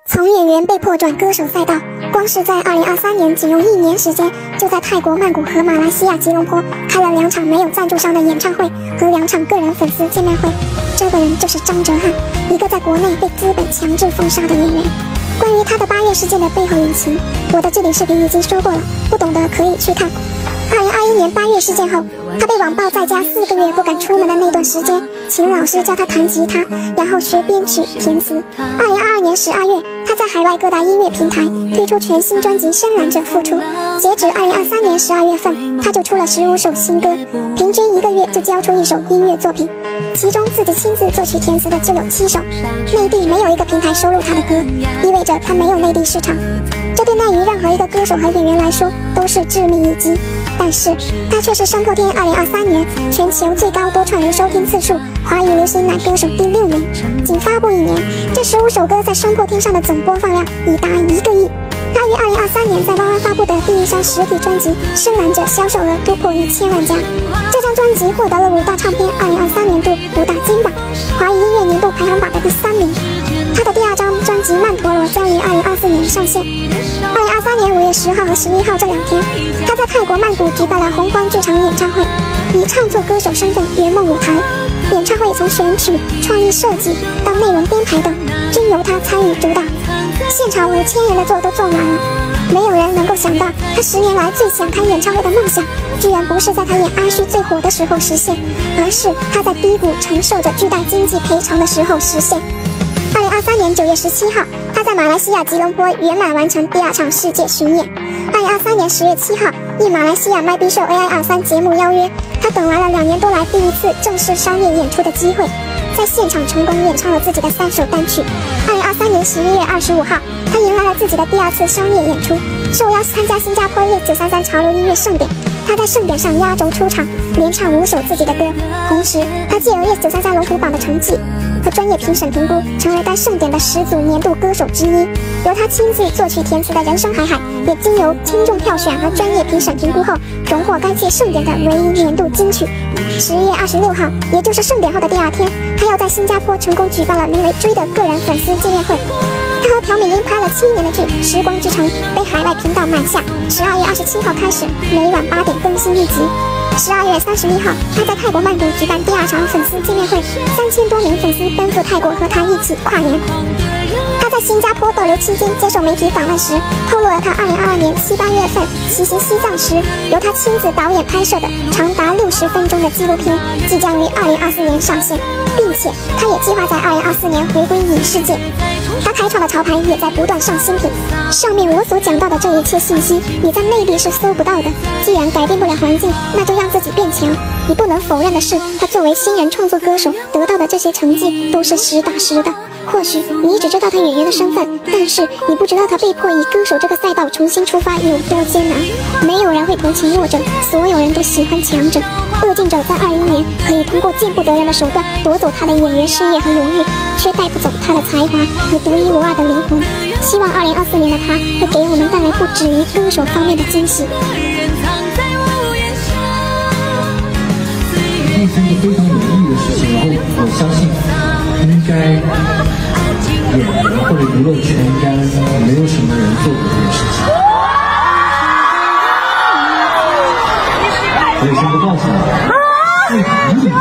从演员被迫转歌手赛道，光是在2023年仅用1年时间，就在泰国曼谷和马来西亚吉隆坡开了2场没有赞助商的演唱会和2场个人粉丝见面会。这个人就是张哲瀚，一个在国内被资本强制封杀的演员。关于他的8月事件的背后隐情，我的置顶视频已经说过了，不懂的可以去看。2021年8月事件后，他被网曝在家4个月不敢出门的那段时间，请老师教他弹吉他，然后学编曲填词。2022年12月，他在海外各大音乐平台推出全新专辑《深蓝者》复出。截止2023年12月份，他就出了15首新歌，平均1个月就交出1首音乐作品，其中自己亲自作曲填词的只有7首。内地没有一个平台收录他的歌，意味着他没有内地市场，这对那于任何一个歌手和演员来说都是致命一击。但是他却是声破天2023年全球最高多串流收听次数华语流行男歌手第6名。仅发布1年，这15首歌在声破天上的总播放量已达1个亿。他于2023年在弯弯发布的第1张实体专辑《深蓝者》销售额突破1000万家，这张专辑获得了5大唱片2023年度5大金榜，华语音乐年度排行榜的第3名。他的第2张专辑《曼陀罗》将于2024年上线。2023年5月10号和11号这2天，他在泰国曼谷举办了红光剧场演唱会，以唱作歌手身份圆梦舞台。演唱会从选曲、创意设计到内容编排等，均由他参与主导。现场5000人的座都坐满了，没有人能够想到，他10年来最想开演唱会的梦想，居然不是在他演阿旭最火的时候实现，而是他在低谷承受着巨大经济赔偿的时候实现。2023年9月17号，他在马来西亚吉隆坡圆满完成第2场世界巡演。2023年10月7号，应马来西亚 MyB Show AI23 节目邀约，他等来了2年多来第1次正式商业演出的机会，在现场成功演唱了自己的3首单曲。2023年11月25号，他迎来了自己的第2次商业演出，受邀参加新加坡夜933潮流音乐盛典。他在盛典上压轴出场，连唱5首自己的歌，同时他借由夜933龙虎榜的成绩和专业评审评估，成为该盛典的10组年度歌手之一。由他亲自作曲填词的《人生海海》，也经由听众票选和专业评审评估后，荣获该届盛典的唯一年度金曲。11月26号，也就是盛典后的第2天，他要在新加坡成功举办了名为《追》的个人粉丝见面会。他和朴敏英拍了7年的剧《时光之城》，被海外频道买下。12月27号开始，每晚8点更新1集。12月31号，他在泰国曼谷举办第2场粉丝见面会，3000多名粉丝奔赴泰国和他一起跨年。他在新加坡逗留期间接受媒体访问时，透露了他2022年7、8月份骑行西藏时，由他亲自导演拍摄的长达60分钟的纪录片，即将于2024年上线，并且他也计划在2024年回归影视界。他开创的潮牌也在不断上新品。上面我所讲到的这一切信息，你在内地是搜不到的。既然改变不了环境，那就让自己变强。你不能否认的是，他作为新人创作歌手得到的这些成绩都是实打实的。或许你只知道他演员的身份，但是你不知道他被迫以歌手这个赛道重新出发有多艰难。没有人会同情弱者，所有人都喜欢强者。恶劲者在21年可以通过见不得人的手段夺走他的演员事业和荣誉，却带不走他的才华和独一无二的灵魂。希望2024年的他会给我们带来不止于歌手方面的惊喜。 这是一个非常有意义的事情，然后我相信应该演员或者娱乐圈应该没有什么人做过这件事情。我也先不告诉你，最无理